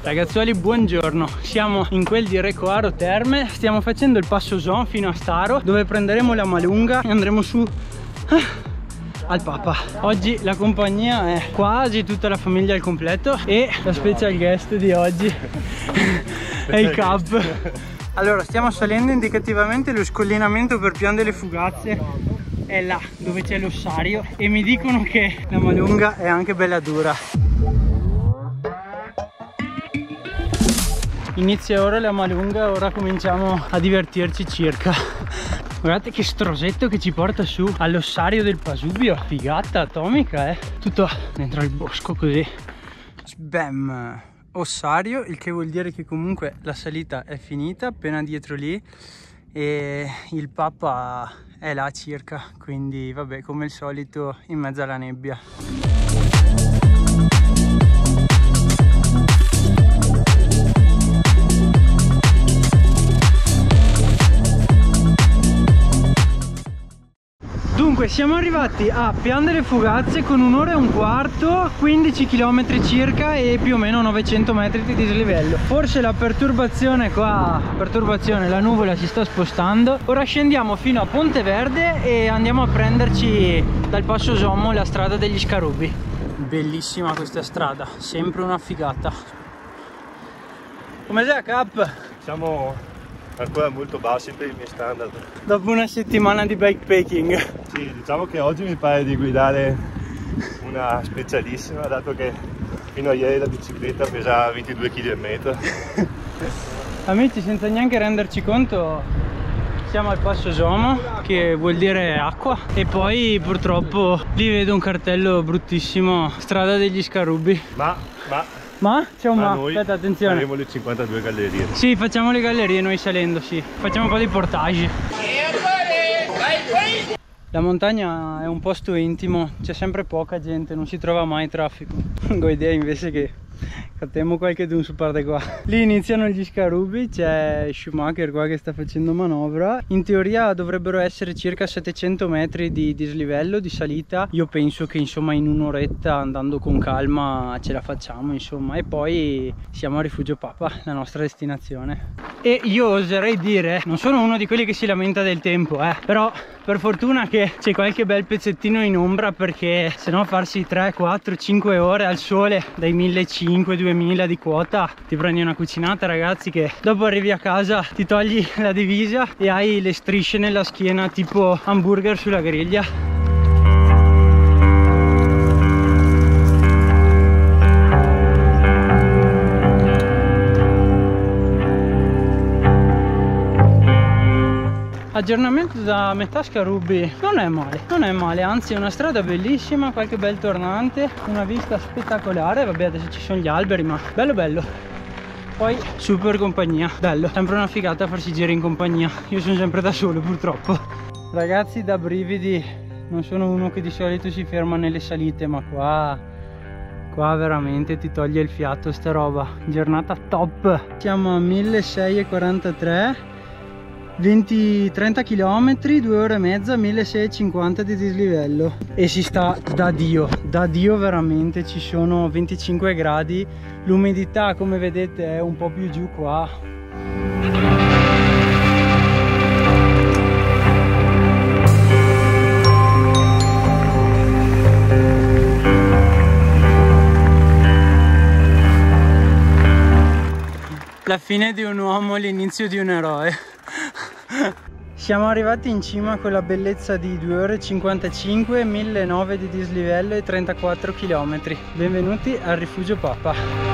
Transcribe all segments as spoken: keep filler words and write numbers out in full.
Ragazzuoli, buongiorno, siamo in quel di Recoaro Terme, stiamo facendo il passo Zon fino a Staro, dove prenderemo la Malunga e andremo su ah, al Papa. Oggi la compagnia è quasi tutta la famiglia al completo e la special guest di oggi è il Cap. Allora, stiamo salendo indicativamente lo scollinamento per Pian delle Fugazze, è là dove c'è l'ossario e mi dicono che la Malunga è anche bella dura. Inizia ora la Malunga, ora cominciamo a divertirci circa. Guardate che strosetto che ci porta su all'ossario del Pasubio, figata atomica, eh. Tutto dentro il bosco così. Sbam! Ossario, il che vuol dire che comunque la salita è finita, appena dietro lì, e il Papa è là circa, quindi vabbè, come al solito in mezzo alla nebbia. Dunque, siamo arrivati a Pian delle Fugazze con un'ora e un quarto, quindici chilometri circa e più o meno novecento metri di dislivello. Forse la perturbazione qua, perturbazione, la nuvola si sta spostando. Ora scendiamo fino a Ponte Verde e andiamo a prenderci dal Passo Sommo la strada degli Scarubi. Bellissima questa strada, sempre una figata. Come sei, Cap? Siamo ancora molto bassi per i miei standard. Dopo una settimana di bikepacking. Sì, diciamo che oggi mi pare di guidare una specialissima, dato che fino a ieri la bicicletta pesava ventidue virgola cinque chili. Amici, senza neanche renderci conto, siamo al Passo Somo, che vuol dire acqua, e poi purtroppo lì vedo un cartello bruttissimo, strada degli Scarubi. Ma, ma... Ma? C'è un ma, noi aspetta, attenzione. Faremo le cinquantadue gallerie. Sì, facciamo le gallerie noi salendo, sì. Facciamo un po' di portage. La montagna è un posto intimo, c'è sempre poca gente, non si trova mai traffico. Ho idea invece che cattiamo qualche dun su parte qua. Lì iniziano gli Scarubi, c'è Schumacher qua che sta facendo manovra. In teoria dovrebbero essere circa settecento metri di dislivello, di salita. Io penso che insomma in un'oretta, andando con calma, ce la facciamo insomma. E poi siamo a Rifugio Papa, la nostra destinazione. E io oserei dire, non sono uno di quelli che si lamenta del tempo, eh, però per fortuna che c'è qualche bel pezzettino in ombra, perché sennò farsi tre, quattro, cinque ore al sole dai millecinquecento, duemila di quota, ti prendi una cucinata, ragazzi, che dopo arrivi a casa, ti togli la divisa e hai le strisce nella schiena tipo hamburger sulla griglia. Aggiornamento da metà Scarubi, non è male, non è male, anzi è una strada bellissima, qualche bel tornante, una vista spettacolare. Vabbè, adesso ci sono gli alberi, ma bello bello. Poi super compagnia, bello, sempre una figata farsi giri in compagnia. Io sono sempre da solo purtroppo. Ragazzi, da brividi, non sono uno che di solito si ferma nelle salite, ma qua qua veramente ti toglie il fiato sta roba. Giornata top. Siamo a milleseicento e quarantatré, venti trenta chilometri, due ore e mezza, milleseicentoscinquanta di dislivello e si sta da Dio, da Dio veramente. Ci sono venticinque gradi, l'umidità come vedete è un po' più giù qua. La fine di un uomo, l'inizio di un eroe. Siamo arrivati in cima con la bellezza di due ore e cinquantacinque, millenovecento di dislivello e trentaquattro chilometri. Benvenuti al Rifugio Papa.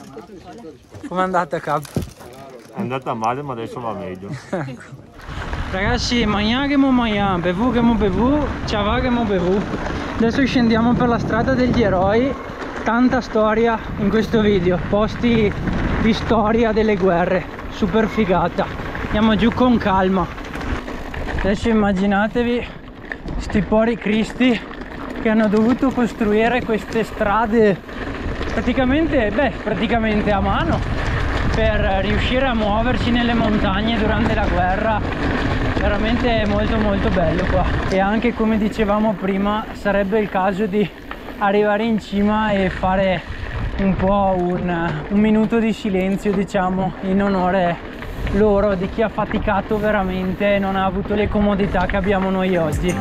Com'è andata, Cap? È andata male, ma adesso va meglio. Ragazzi, mangià che mo mangià, bevu che mo bevu, ciava che mo bevu. Adesso scendiamo per la strada degli eroi. Tanta storia in questo video, posti di storia delle guerre, super figata. Andiamo giù con calma. Adesso immaginatevi sti pori cristi che hanno dovuto costruire queste strade praticamente, beh, praticamente a mano per riuscire a muoverci nelle montagne durante la guerra. Veramente molto molto bello qua. E anche, come dicevamo prima, sarebbe il caso di arrivare in cima e fare un po' un, un minuto di silenzio, diciamo, in onore loro, di chi ha faticato veramente e non ha avuto le comodità che abbiamo noi oggi.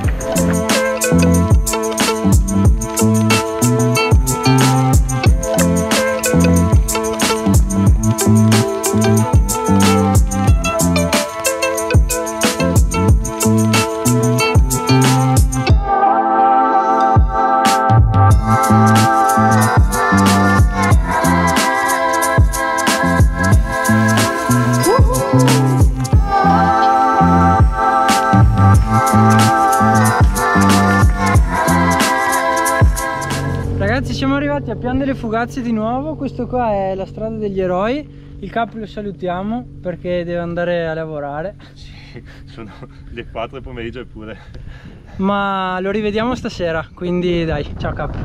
Ragazzi, siamo arrivati a Pian delle Fugazze di nuovo. Questo qua è la strada degli eroi. Il capo lo salutiamo perché deve andare a lavorare. Sì, sono le quattro del pomeriggio eppure. Ma lo rivediamo stasera, quindi dai, ciao capo.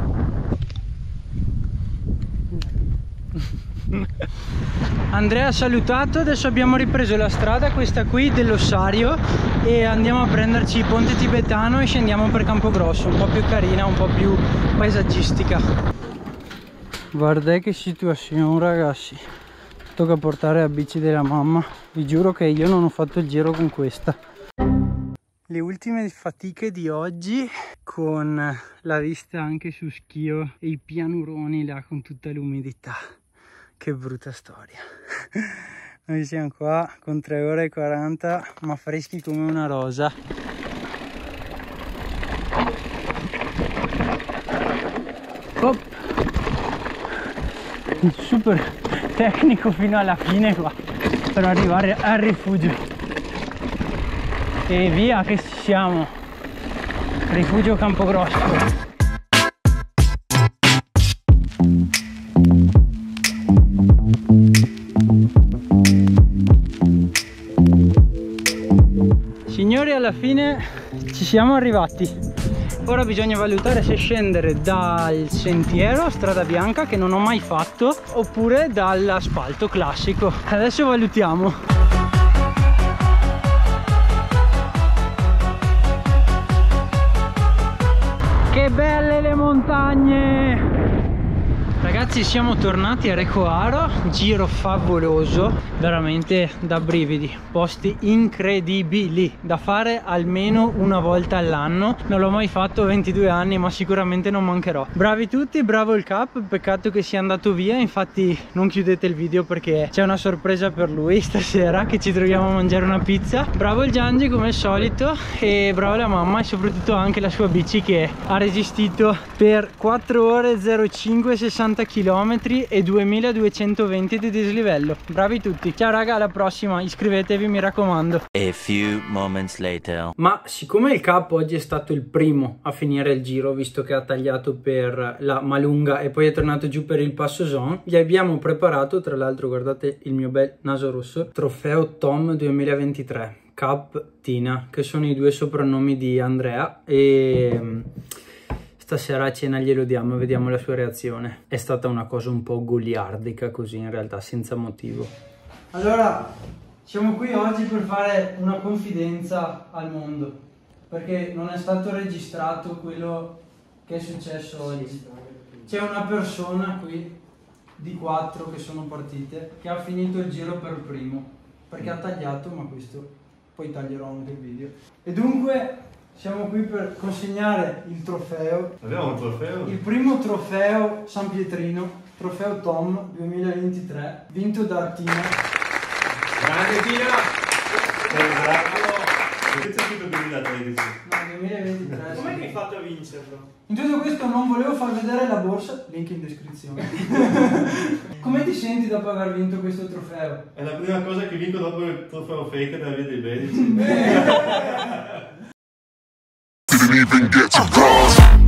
Andrea ha salutato, adesso abbiamo ripreso la strada, questa qui dell'ossario, e andiamo a prenderci Ponte Tibetano e scendiamo per Campogrosso, un po' più carina, un po' più paesaggistica. Guarda che situazione, ragazzi. Tocca portare la bici della mamma. Vi giuro che io non ho fatto il giro con questa. Le ultime fatiche di oggi, con la vista anche su Schio e i pianuroni là con tutta l'umidità. Che brutta storia. Noi siamo qua con tre ore e quaranta, ma freschi come una rosa. Hop. Super tecnico fino alla fine qua per arrivare al rifugio. E via che siamo. Rifugio Campogrosso. Signori, alla fine ci siamo arrivati. Ora bisogna valutare se scendere dal sentiero, strada bianca, che non ho mai fatto, oppure dall'asfalto classico. Adesso valutiamo. Che belle le montagne! Ragazzi, siamo tornati a Recoaro, giro favoloso, veramente da brividi, posti incredibili, da fare almeno una volta all'anno. Non l'ho mai fatto, ventidue anni, ma sicuramente non mancherò. Bravi tutti, bravo il Cap, peccato che sia andato via, infatti non chiudete il video perché c'è una sorpresa per lui stasera, che ci troviamo a mangiare una pizza. Bravo il Giangi come al solito, e brava la mamma, e soprattutto anche la sua bici che ha resistito per quattro ore zero cinque sessanta chilometri e duemiladuecentoventi di dislivello. Bravi tutti. Ciao raga, alla prossima, iscrivetevi, mi raccomando. A few moments later. Ma siccome il capo oggi è stato il primo a finire il giro, visto che ha tagliato per la Malunga e poi è tornato giù per il Passo Zon, gli abbiamo preparato, tra l'altro guardate il mio bel naso rosso, trofeo Tom duemilaventitré, Cap Tina, che sono i due soprannomi di Andrea, e stasera a cena glielo diamo e vediamo la sua reazione. È stata una cosa un po' goliardica così, in realtà, senza motivo. Allora, siamo qui oggi per fare una confidenza al mondo, perché non è stato registrato quello che è successo oggi. C'è una persona qui, di quattro che sono partite, che ha finito il giro per primo, perché ha tagliato, ma questo poi taglierò anche il video. E dunque siamo qui per consegnare il trofeo. Abbiamo un trofeo? Il primo trofeo San Pietrino, trofeo Tom duemilaventitré, vinto da Tina. Grande Tina! Bravo! Perché c'è scritto duemilatredici? No, duemilaventitré. Com'è che hai fatto a vincerlo? In tutto questo non volevo far vedere la borsa, link in descrizione. Come ti senti dopo aver vinto questo trofeo? È la prima cosa che vinco dopo il trofeo fake della via dei Medici. Didn't even get to cross.